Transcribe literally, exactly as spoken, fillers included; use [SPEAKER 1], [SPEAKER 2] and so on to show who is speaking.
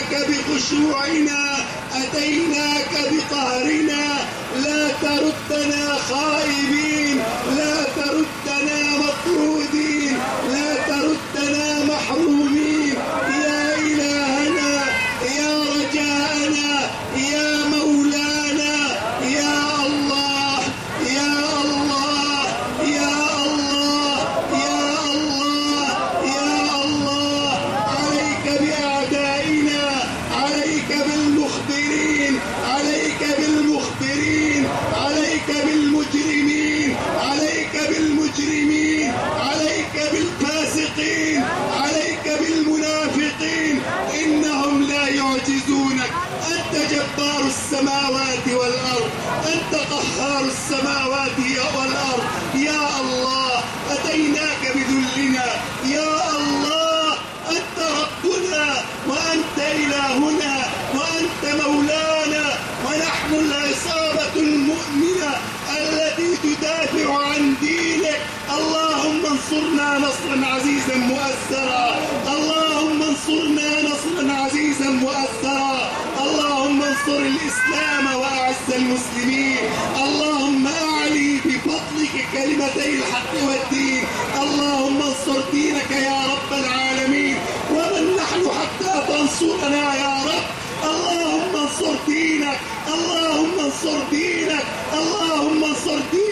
[SPEAKER 1] أتيناك بخشوعنا، أتيناك بقهرنا، لا تردنا خائبين، لا تردنا مطرودين، لا تردنا محرومين. يا إلهنا، يا رجاءنا، يا مولانا، يا الله، يا الله، يا الله، يا الله، يا الله. عليك بأعدائنا، عليك بالمخبرين، عليك بالمخبرين، عليك بالمجرمين، عليك بالمجرمين، عليك بالفاسقين، عليك بالمنافقين. إنهم لا يعجزونك، أنت جبار السماوات والأرض، أنت قهار السماوات والأرض. يا الله أتيناك بذلنا، يا الله أنت ربنا وأنت إلهنا وأنت مولانا، ونحن العصابة المؤمنة التي تدافع عن دينك. اللهم انصرنا نصرا عزيزا مؤثرا، اللهم انصرنا نصرا عزيزا مؤثرا. اللهم انصر الإسلام وأعز المسلمين. اللهم أعلي بفضلك كلمتي الحق والدين. اللهم انصر دينك يا رب العالمين. ومن نحن حتى تنصرنا يا رب؟ اللهم انصر دينك، اللهم انصر دينك، اللهم انصر دينك.